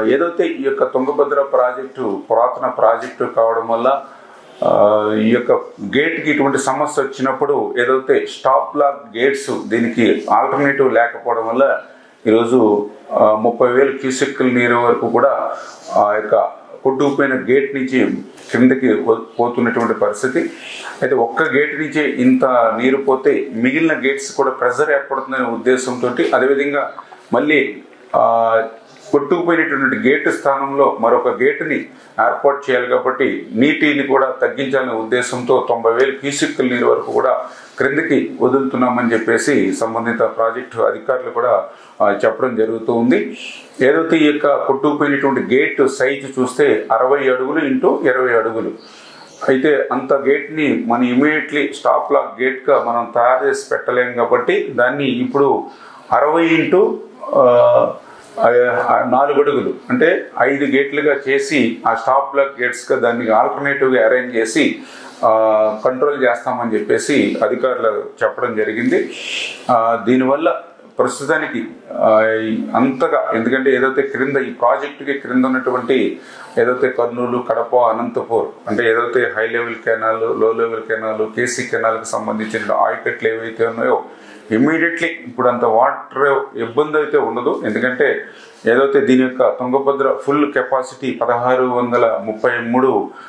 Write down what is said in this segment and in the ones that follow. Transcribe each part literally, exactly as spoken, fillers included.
ఏదైతే ఈ యొక్క తుంగభద్ర ప్రాజెక్టు పురాతన ప్రాజెక్టు కావడం వల్ల ఈ యొక్క గేట్కి ఇటువంటి సమస్య వచ్చినప్పుడు ఏదైతే స్టాప్ లాక్ గేట్స్ దీనికి ఆల్టర్నేటివ్ లేకపోవడం వల్ల ఈరోజు ముప్పై వేల క్యూసెక్కుల నీరు వరకు కూడా ఆ యొక్క కొట్టుకుపోయిన గేట్ నుంచి కిందకి పోతున్నటువంటి పరిస్థితి. అయితే ఒక్క గేట్ నుంచి ఇంత నీరు పోతే మిగిలిన గేట్స్ కూడా ప్రెషర్ ఏర్పడుతుందనే ఉద్దేశంతో అదేవిధంగా మళ్ళీ కొట్టుకుపోయినటువంటి గేటు స్థానంలో మరొక గేటుని ఏర్పాటు చేయాలి కాబట్టి నీటిని కూడా తగ్గించాలనే ఉద్దేశంతో తొంభై వేల క్యూసెక్కుల నీరు వరకు కూడా క్రిందకి వదులుతున్నామని చెప్పేసి సంబంధిత ప్రాజెక్టు అధికారులు కూడా చెప్పడం జరుగుతూ ఉంది. ఏదైతే ఈ యొక్క కొట్టుకుపోయినటువంటి గేట్ సైజు చూస్తే అరవై అడుగులు ఇంటూ ఇరవై అడుగులు అయితే అంత గేట్ని మనం ఇమీడియట్లీ స్టాప్ లాక్ గేట్గా మనం తయారు చేసి పెట్టలేం కాబట్టి దాన్ని ఇప్పుడు అరవై ఇంటూ నాలుగు అడుగులు అంటే ఐదు గేట్లుగా చేసి ఆ స్టాప్ లాక్ గేట్స్గా దాన్ని ఆల్టర్నేటివ్గా అరేంజ్ చేసి కంట్రోల్ చేస్తామని చెప్పేసి అధికారులు చెప్పడం జరిగింది. దీనివల్ల ప్రస్తుతానికి అంతగా ఎందుకంటే ఏదైతే క్రింద ఈ ప్రాజెక్టుకి క్రింద ఉన్నటువంటి ఏదైతే కర్నూలు కడప అనంతపూర్ అంటే ఏదైతే high level canal low level canal KC కెనాల్కి సంబంధించిన ఆయకట్లు ఏవైతే ఉన్నాయో ఇమ్మీడియట్లీ ఇప్పుడు అంత వాటర్ ఇబ్బంది అయితే ఉండదు. ఎందుకంటే ఏదైతే దీని యొక్క తుంగభద్ర ఫుల్ కెపాసిటీ పదహారు వందల ముప్పై మూడు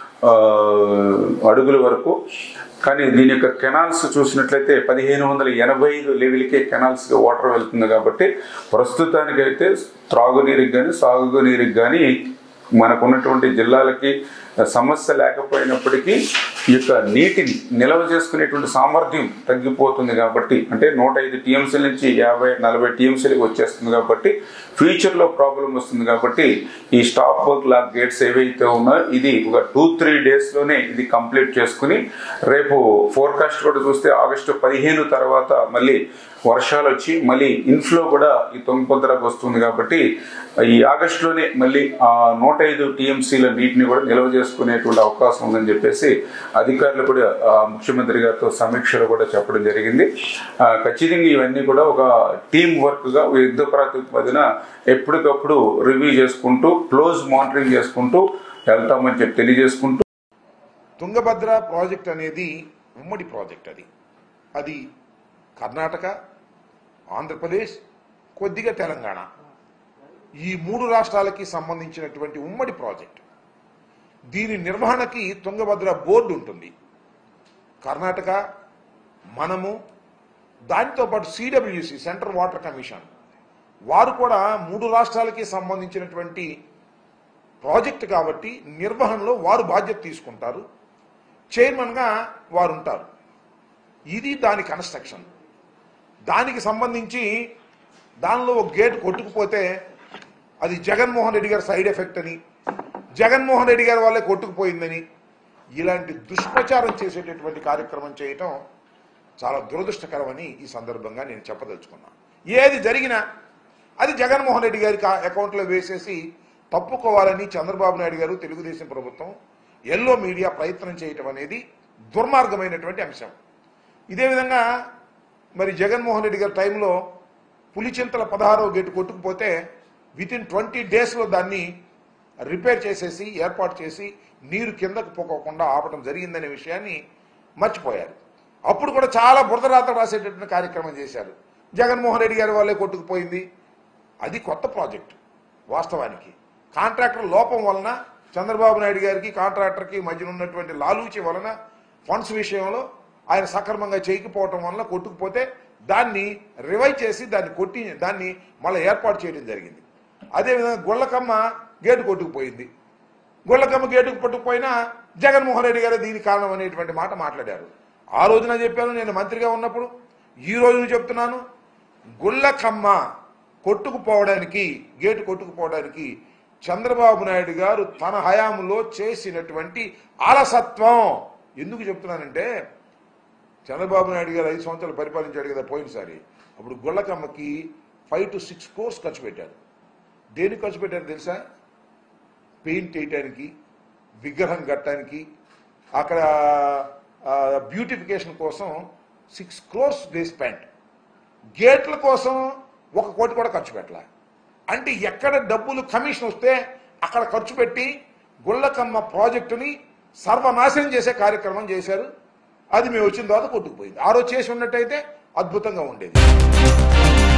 అడుగుల వరకు కానీ దీని యొక్క కెనాల్స్ చూసినట్లయితే పదిహేను వందల ఎనభై ఐదు లెవెల్కే కెనాల్స్గా వాటర్ వెళ్తుంది కాబట్టి ప్రస్తుతానికైతే త్రాగునీరుకి కానీ సాగునీరుకి కానీ మనకున్నటువంటి జిల్లాలకి సమస్య లేకపోయినప్పటికీ ఈ యొక్క నీటిని నిల్వ చేసుకునేటువంటి సామర్థ్యం తగ్గిపోతుంది కాబట్టి అంటే నూట ఐదు టీఎంసీల నుంచి యాభై నలభై టీఎంసీలకు వచ్చేస్తుంది కాబట్టి ఫ్యూచర్లో ప్రాబ్లం వస్తుంది కాబట్టి ఈ స్టాప్ లాక్ గేట్స్ ఏవైతే ఉన్నాయో ఇది ఒక టూ త్రీ డేస్లోనే ఇది కంప్లీట్ చేసుకుని రేపు ఫోర్కాస్ట్ కూడా చూస్తే ఆగస్టు పదిహేను తర్వాత మళ్ళీ వర్షాలు వచ్చి మళ్ళీ ఇన్ఫ్లో కూడా ఈ తుంగభద్రకు వస్తుంది కాబట్టి ఈ ఆగస్టులోనే మళ్ళీ ఆ నూట ఐదు టీఎంసీల నీటిని కూడా నిల్వ చేసుకునేటువంటి అవకాశం ఉందని చెప్పేసి అధికారులు కూడా ముఖ్యమంత్రి గారితో సమీక్షలో కూడా చెప్పడం జరిగింది. ఖచ్చితంగా ఇవన్నీ కూడా ఒక టీం వర్క్గా యుద్ధ ప్రాతిపదికన ఎప్పటికప్పుడు రివ్యూ చేసుకుంటూ క్లోజ్ మానిటరింగ్ చేసుకుంటూ వెళ్తామని చెప్పి తెలియజేసుకుంటూ తుంగభద్ర ప్రాజెక్ట్ అనేది ఉమ్మడి ప్రాజెక్ట్. అది అది కర్ణాటక, ఆంధ్రప్రదేశ్, కొద్దిగా తెలంగాణ ఈ మూడు రాష్ట్రాలకి సంబంధించినటువంటి ఉమ్మడి ప్రాజెక్ట్. దీని నిర్వహణకి తుంగభద్ర బోర్డు ఉంటుంది. కర్ణాటక, మనము, దానితో పాటు సిడబ్ల్యూసి సెంట్రల్ వాటర్ కమిషన్ వారు కూడా మూడు రాష్ట్రాలకి సంబంధించినటువంటి ప్రాజెక్ట్ కాబట్టి నిర్వహణలో వారు బాధ్యత తీసుకుంటారు. చైర్మన్గా వారు ఉంటారు. ఇది దాని కన్స్ట్రక్షన్. దానికి సంబంధించి దానిలో ఒక గేట్ కొట్టుకుపోతే అది జగన్మోహన్ రెడ్డి గారి సైడ్ ఎఫెక్ట్ అని, జగన్మోహన్ రెడ్డి గారి వాళ్ళే కొట్టుకుపోయిందని ఇలాంటి దుష్ప్రచారం చేసేటటువంటి కార్యక్రమం చేయటం చాలా దురదృష్టకరమని ఈ సందర్భంగా నేను చెప్పదలుచుకున్నాను. ఏది జరిగినా అది జగన్మోహన్ రెడ్డి గారి అకౌంట్లో వేసేసి తప్పుకోవాలని చంద్రబాబు నాయుడు గారు తెలుగుదేశం ప్రభుత్వం ఎల్లో మీడియా ప్రయత్నం చేయటం అనేది దుర్మార్గమైనటువంటి అంశం. ఇదే విధంగా మరి జగన్మోహన్ రెడ్డి గారి టైంలో పులిచింతల పదహారవ గేటు కొట్టుకుపోతే విత్ ఇన్ ట్వంటీ డేస్లో దాన్ని రిపేర్ చేసేసి ఏర్పాటు చేసి నీరు కిందకు పోకోకుండా ఆపడం జరిగిందనే విషయాన్ని మర్చిపోయారు. అప్పుడు కూడా చాలా బురదరాత రాసేటటువంటి కార్యక్రమం చేశారు. జగన్మోహన్ రెడ్డి గారి వాళ్ళే కొట్టుకుపోయింది. అది కొత్త ప్రాజెక్టు. వాస్తవానికి కాంట్రాక్టర్ లోపం వలన చంద్రబాబు నాయుడు గారికి కాంట్రాక్టర్కి మధ్యన ఉన్నటువంటి లాలూచి వలన ఫండ్స్ విషయంలో ఆయన సక్రమంగా చేయకపోవటం వలన కొట్టుకుపోతే దాన్ని రివైవ్ చేసి దాన్ని కొట్టి దాన్ని మళ్ళీ ఏర్పాటు చేయడం జరిగింది. అదేవిధంగా గుళ్ళకమ్మ గేటు కొట్టుకుపోయింది. గుళ్ళకమ్మ గేటుకు పట్టుకుపోయినా జగన్మోహన్ రెడ్డి గారు దీనికి కారణం అనేటువంటి మాట మాట్లాడారు. ఆ రోజున చెప్పాను నేను మంత్రిగా ఉన్నప్పుడు, ఈ రోజున చెప్తున్నాను, గుళ్ళకమ్మ కొట్టుకుపోవడానికి గేటు కొట్టుకుపోవడానికి చంద్రబాబు నాయుడు గారు తన హయాంలో చేసినటువంటి అలసత్వం. ఎందుకు చెప్తున్నానంటే చంద్రబాబు నాయుడు గారు ఐదు సంవత్సరాలు పరిపాలించాడు కదా పోయినసారి. అప్పుడు గుళ్ళకమ్మకి ఫైవ్ టు సిక్స్ క్రోర్స్ ఖర్చు పెట్టారు. దేనికి ఖర్చు పెట్టారు తెలుసా? పెయింట్ వేయటానికి, విగ్రహం కట్టడానికి, అక్కడ బ్యూటిఫికేషన్ కోసం సిక్స్ క్రోర్స్ దే స్పెండ్. గేట్ల కోసం ఒక కోటి కూడా ఖర్చు పెట్టాల. అంటే ఎక్కడ డబ్బులు కమిషన్ వస్తే అక్కడ ఖర్చు పెట్టి గుళ్ళకమ్మ ప్రాజెక్టుని సర్వనాశనం చేసే కార్యక్రమం చేశారు. అది మేము వచ్చిన తర్వాత కొట్టుకుపోయింది. ఆ రోజు చేసి ఉన్నట్టయితే అద్భుతంగా ఉండేది.